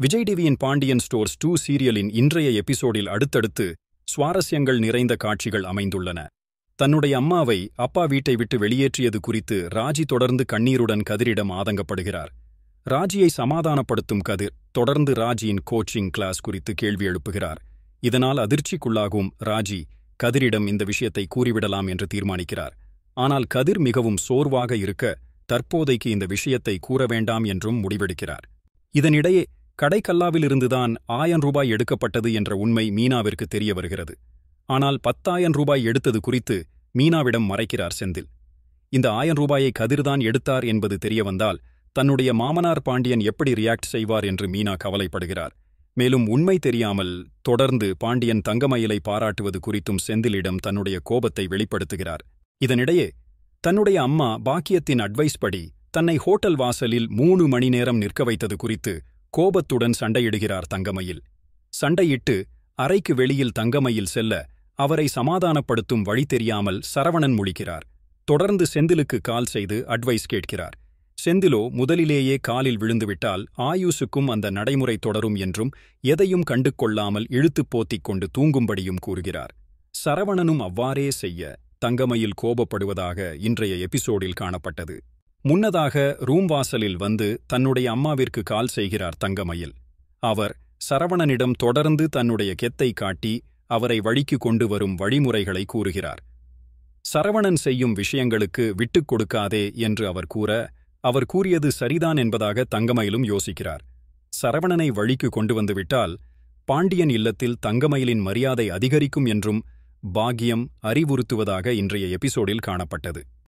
விஜய் டிவியின் பாண்டியன் ஸ்டோர்ஸ் 2 சீரியலின் இன்றைய எபிசோடில் அடுத்தடுத்து சுவாரஸ்யங்கள் நிறைந்த காட்சிகள் அமைந்துள்ளன. தன்னுடைய அம்மாவை அப்பா வீட்டை விட்டு வெளியேற்றியது குறித்து ராஜி தொடர்ந்து கண்ணீருடன் கதிரிடம் ஆதங்கப்படுகிறார். ராஜியை சமாதானப்படுத்தும் கதிர் தொடர்ந்து ராஜியின் கோச்சிங் கிளாஸ் குறித்து கேள்வி எழுப்புகிறார். இதனால் அதிர்ச்சிக்குள்ளாகும் ராஜி கதிரிடம் இந்த விஷயத்தை கூறிவிடலாம் என்று தீர்மானிக்கிறார். ஆனால் கதிர் மிகவும் சோர்வாக இருக்க தற்போதைக்கு இந்த விஷயத்தை கூற வேண்டாம் என்றும் முடிவெடுக்கிறார். இதனிடையே கடைக்கல்லாவிலிருந்துதான் 1000 ரூபாய் எடுக்கப்பட்டது என்ற உண்மை மீனாவிற்கு தெரிய வருகிறது. ஆனால் 10,000 ரூபாய் எடுத்தது குறித்து மீனாவிடம் மறைக்கிறார் செந்தில். இந்த 1000 ரூபாயை கதிர்தான் எடுத்தார் என்பது தெரியவந்தால் தன்னுடைய மாமனார் பாண்டியன் எப்படி ரியாக்ட் செய்வார் என்று மீனா கவலைப்படுகிறார். மேலும் உண்மை தெரியாமல் தொடர்ந்து பாண்டியன் தங்கமயிலை பாராட்டுவது குறித்தும் செந்திலிடம் தன்னுடைய கோபத்தை வெளிப்படுத்துகிறார். இதனிடையே தன்னுடைய அம்மா பாக்கியத்தின் அட்வைஸ் படி தன்னை ஹோட்டல் வாசலில் 3 மணி நேரம் நிற்க வைத்தது குறித்து கோபத்துடன் சண்டையிடுகிறார் தங்கமயில். சண்டையிட்டு அறைக்கு வெளியில் தங்கமயில் செல்ல அவரை சமாதானப்படுத்தும் வழி தெரியாமல் சரவணன் முழிக்கிறார். தொடர்ந்து செந்திலுக்கு கால் செய்து அட்வைஸ் கேட்கிறார். செந்திலோ முதலிலேயே காலில் விழுந்துவிட்டால் ஆயுசுக்கும் அந்த நடைமுறை தொடரும் என்றும் எதையும் கண்டு கொள்ளாமல் இழுத்துப் போத்திக் கொண்டு தூங்கும்படியும் கூறுகிறார். சரவணனும் அவ்வாறே செய்ய தங்கமயில் கோபப்படுவதாக இன்றைய எபிசோடில் காணப்பட்டது. முன்னதாக ரூம் வாசலில் வந்து தன்னுடைய அம்மாவிற்கு கால் செய்கிறார் தங்கமயில். அவர் சரவணனிடம் தொடர்ந்து தன்னுடைய கெத்தை காட்டி அவரை வழிக்கு கொண்டு வரும் வழிமுறைகளை கூறுகிறார். சரவணன் செய்யும் விஷயங்களுக்கு விட்டுக் கொடுக்காதே என்று அவர் கூற, அவர் கூறியது சரிதான் என்பதாக தங்கமயிலும் யோசிக்கிறார். சரவணனை வழிக்கு கொண்டு வந்துவிட்டால் பாண்டியன் இல்லத்தில் தங்கமயிலின் மரியாதை அதிகரிக்கும் என்றும் பாக்கியம் அறிவுறுத்துவதாக இன்றைய எபிசோடில் காணப்பட்டது.